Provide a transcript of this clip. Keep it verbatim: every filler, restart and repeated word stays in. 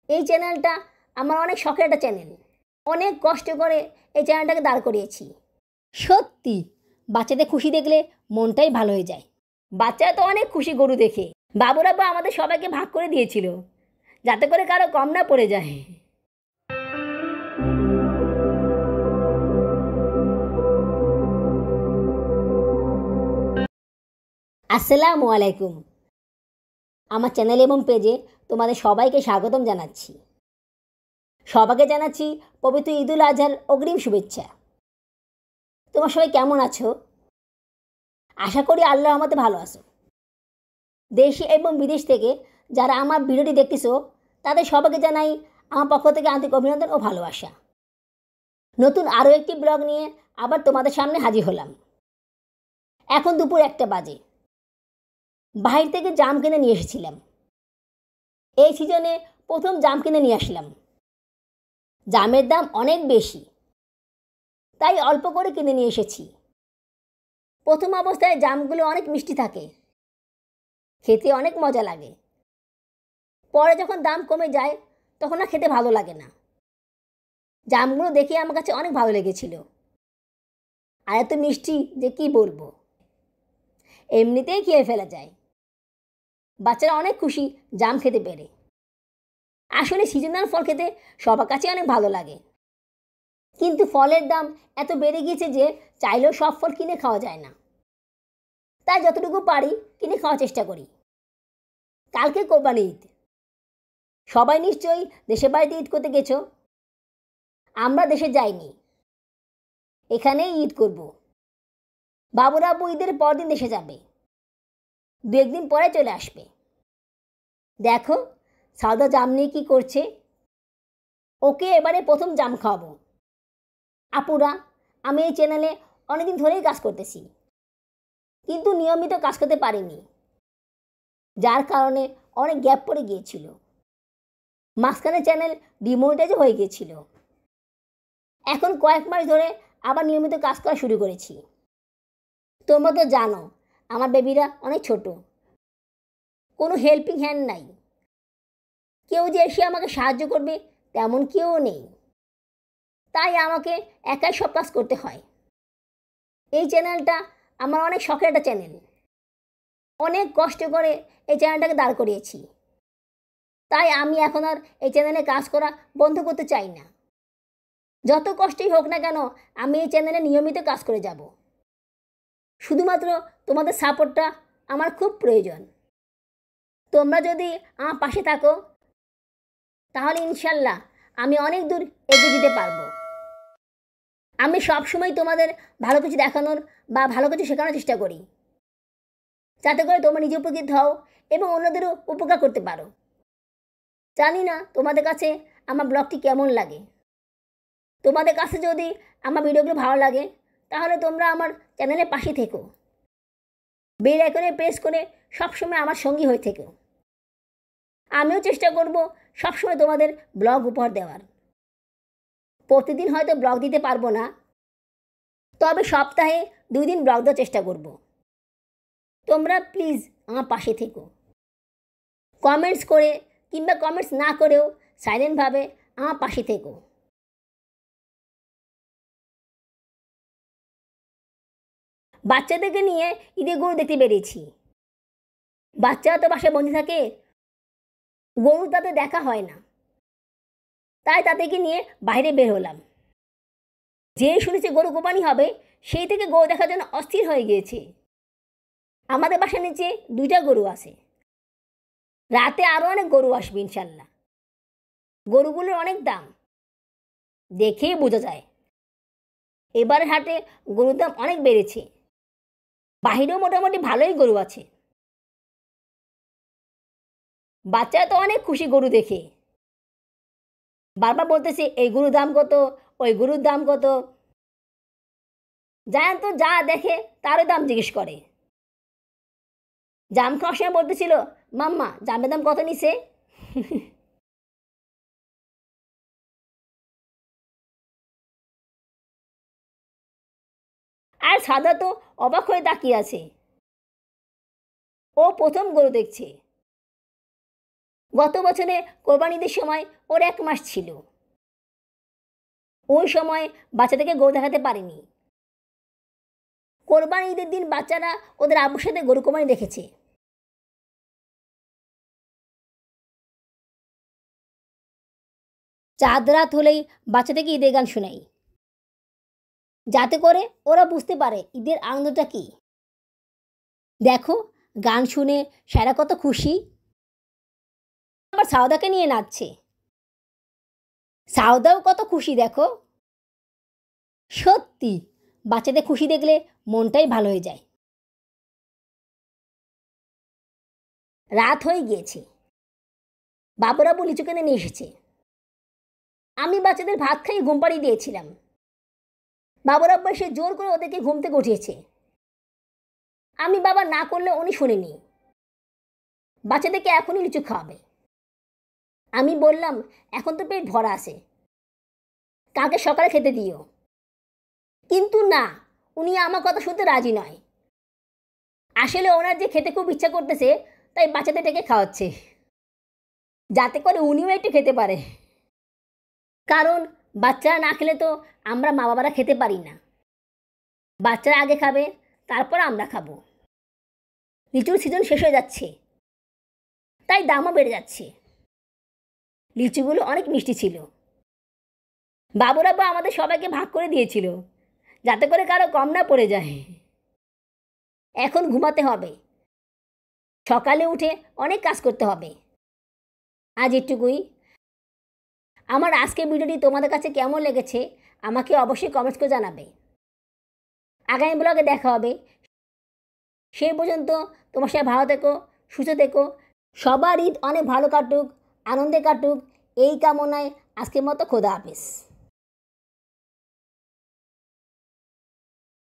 এই চ্যানেলটা আমার অনেক শখের একটা চ্যানেল। অনেক কষ্ট করে এই চ্যানেলটাকে দাঁড় করিয়েছি। সত্যি বাচ্চাদের খুশি দেখলে মনটাই ভালো হয়ে যায়। বাচ্চারা তো অনেক খুশি গরু দেখে। বাবুরা বা আমাদের সবাইকে ভাগ করে দিয়েছিল যাতে করে কারো কম না পড়ে যায়। আসসালামু আলাইকুম। আমার চ্যানেল এবং পেজে তোমাদের সবাইকে স্বাগতম জানাচ্ছি। সবাইকে জানাচ্ছি পবিত্র ঈদুল আজহার অগ্রিম শুভেচ্ছা। তোমার সবাই কেমন আছো? আশা করি আল্লাহর রহমতে ভালো আছো। দেশে এবং বিদেশ থেকে যারা আমার ভিডিওটি দেখতেছো তাদের সবাইকে জানাই আমার পক্ষ থেকে আন্তরিক অভিনন্দন ও ভালোবাসা। নতুন আরও একটি ব্লগ নিয়ে আবার তোমাদের সামনে হাজির হলাম। এখন দুপুর একটা বাজে। বাহির থেকে জাম কিনে নিয়ে এসেছিলাম। এই সিজনে প্রথম জাম কিনে নিয়ে আসলাম। জামের দাম অনেক বেশি, তাই অল্প করে কিনে নিয়ে এসেছি। প্রথম অবস্থায় জামগুলো অনেক মিষ্টি থাকে, খেতে অনেক মজা লাগে। পরে যখন দাম কমে যায় তখন আর খেতে ভালো লাগে না। জামগুলো দেখে আমার কাছে অনেক ভালো লেগেছিল। আর এত মিষ্টি যে কি বলবো, এমনিতেই খেয়ে ফেলা যায়। বাচ্চারা অনেক খুশি জাম খেতে পেরে। আসলে সিজনাল ফল খেতে সবার কাছে অনেক ভালো লাগে, কিন্তু ফলের দাম এত বেড়ে গিয়েছে যে চাইলেও সব ফল কিনে খাওয়া যায় না। তাই যতটুকু পারি কিনে খাওয়ার চেষ্টা করি। কালকে কোরবানি ঈদ, সবাই নিশ্চয়ই দেশের বাড়িতে ঈদ করতে গেছো। আমরা দেশে যাইনি, এখানেই ঈদ করব। বাবুরা আব্বু ঈদের পরদিন দেশে যাবে, দু একদিন পরে চলে আসবে। দেখো সাউদা জাম নিয়ে কী করছে। ওকে এবারে প্রথম জাম খাওয়াবো। আপুরা, আমি এই চ্যানেলে অনেকদিন ধরেই কাজ করতেছি, কিন্তু নিয়মিত কাজ করতে পারিনি, যার কারণে অনেক গ্যাপ পড়ে গিয়েছিল। মাঝখানে চ্যানেল ডিমোনেটাইজ হয়ে গিয়েছিল। এখন কয়েক মাস ধরে আবার নিয়মিত কাজ করা শুরু করেছি। তোমরা তো জানো আমার বেবিরা অনেক ছোট, কোনো হেল্পিং হ্যান্ড নাই। কেউ যে এসে আমাকে সাহায্য করবে তেমন কেউ নেই, তাই আমাকে একাই সব কাজ করতে হয়। এই চ্যানেলটা আমার অনেক শখের একটা চ্যানেল। অনেক কষ্ট করে এই চ্যানেলটাকে দাঁড় করিয়েছি, তাই আমি এখন আর এই চ্যানেলে কাজ করা বন্ধ করতে চাই না। যত কষ্টই হোক না কেন আমি এই চ্যানেলে নিয়মিত কাজ করে যাব। শুধুমাত্র তোমাদের সাপোর্টটা আমার খুব প্রয়োজন। তোমরা যদি আমার পাশে থাকো তাহলে ইনশাল্লাহ আমি অনেক দূর এগিয়ে যেতে পারবো। আমি সবসময় তোমাদের ভালো কিছু দেখানোর বা ভালো কিছু শেখানোর চেষ্টা করি, যাতে করে তোমরা নিজে উপকৃত হও এবং অন্যদেরও উপকার করতে পারো। জানি না তোমাদের কাছে আমার ব্লগটি কেমন লাগে। তোমাদের কাছে যদি আমার ভিডিওগুলো ভালো লাগে তাহলে তোমরা আমার চ্যানেলের পাশে থেকো, বেল আইকনে প্রেস করে সবসময় আমার সঙ্গী হয়ে থেকো। আমিও চেষ্টা করব সবসময় তোমাদের ব্লগ উপহার দেওয়ার। প্রতিদিন হয়তো ব্লগ দিতে পারবো না, তবে সপ্তাহে দুই দিন ব্লগ দেওয়ার চেষ্টা করব। তোমরা প্লিজ আমার পাশে থেকো। কমেন্টস করে কিংবা কমেন্টস না করেও সাইলেন্টভাবে আমার পাশে থেকো। বাচ্চাদেরকে নিয়ে ঈদে গরু দেখতে বেরিয়েছি। বাচ্চারা তো বাসায় বন্দি থাকে, গরু তাদের দেখা হয় না, তাই তাদেরকে নিয়ে বাইরে বের হলাম। যে শুনেছে গরু কোরবানি হবে সেই থেকে গরু দেখার জন্য অস্থির হয়ে গিয়েছে। আমাদের বাসার নিচে দুইটা গরু আছে, রাতে আরও অনেক গরু আসবে ইনশাল্লাহ। গরুগুলোর অনেক দাম, দেখেই বোঝা যায়। এবারের হাটে গরুর দাম অনেক বেড়েছে। বাহিরেও মোটামুটি ভালোই গরু আছে। বাচ্চারা তো অনেক খুশি গরু দেখে, বারবার বলতেছে এই গরুর দাম কত, ওই গরুর দাম কত। জান তো যা দেখে তারও দাম জিজ্ঞেস করে। জাম খাওয়ার সময় বলতেছিল, মাম্মা জামের দাম কত নিছে। আর সাদা তো অবাক হয়ে তাকিয়ে আছে, ও প্রথম গরু দেখছে। গত বছরে কোরবানি ঈদের সময় ওর এক মাস ছিল। ওই সময় বাচ্চাদেরকে গরু দেখাতে পারিনি। কোরবানি ঈদের দিন বাচ্চারা ওদের আব্বুর সাথে গরু কোরবানি দেখেছে। চাঁদ রাত হলেই বাচ্চাদেরকে ঈদের গান শোনাই, যাতে করে ওরা বুঝতে পারে ঈদের আনন্দটা কী। দেখো, গান শুনে সারা কত খুশি। আবার সাউদাকে নিয়ে নাচছে। সাউদাও কত খুশি দেখো। সত্যি বাচ্চাদের খুশি দেখলে মনটাই ভালো হয়ে যায়। রাত হয়ে গিয়েছে। বাবুরাবু লিচু কিনে নিয়ে এসেছে। আমি বাচ্চাদের ভাত খাইয়ে ঘুম পাড়িয়ে দিয়েছিলাম। বাবুরাব্বু এসে জোর করে ওদেরকে ঘুম থেকে উঠিয়েছে। আমি বাবা না করলে উনি শোনেনি। বাচ্চাদেরকে এখনই লিচু খাওয়াবে। আমি বললাম, এখন তো পেট ভরা আছে, কালকে সকালে খেতে দিও। কিন্তু না, উনি আমার কথা শুনতে রাজি নয়। আসলে ওনার যে খেতে খুব ইচ্ছা করতেছে, তাই বাচ্চাদের ডেকে খাওয়াচ্ছে, যাতে করে উনিও একটু খেতে পারে। কারণ বাচ্চারা না খেলে তো আমরা মা বাবারা খেতে পারি না। বাচ্চারা আগে খাবে, তারপর আমরা খাবো। লিচুর সিজন শেষ হয়ে যাচ্ছে, তাই দামও বেড়ে যাচ্ছে। লিচুগুলো অনেক মিষ্টি ছিল। বাবুরাব্বু আমাদের সবাইকে ভাগ করে দিয়েছিল, যাতে করে কারো কম না পড়ে যায়। এখন ঘুমাতে হবে, সকালে উঠে অনেক কাজ করতে হবে। আজ এটুকুই। আমার আজকের ভিডিওটি তোমাদের কাছে কেমন লেগেছে আমাকে অবশ্যই কমেন্টস করে জানাবে। আগামী ব্লগে দেখা হবে। সেই পর্যন্ত তোমার সাথে ভালো থেকো, সুস্থ থেকো। সবার ঈদ অনেক ভালো কাটুক, আনন্দে কাটুক, এই কামনায় আজকের মতো খোদা হাফেজ।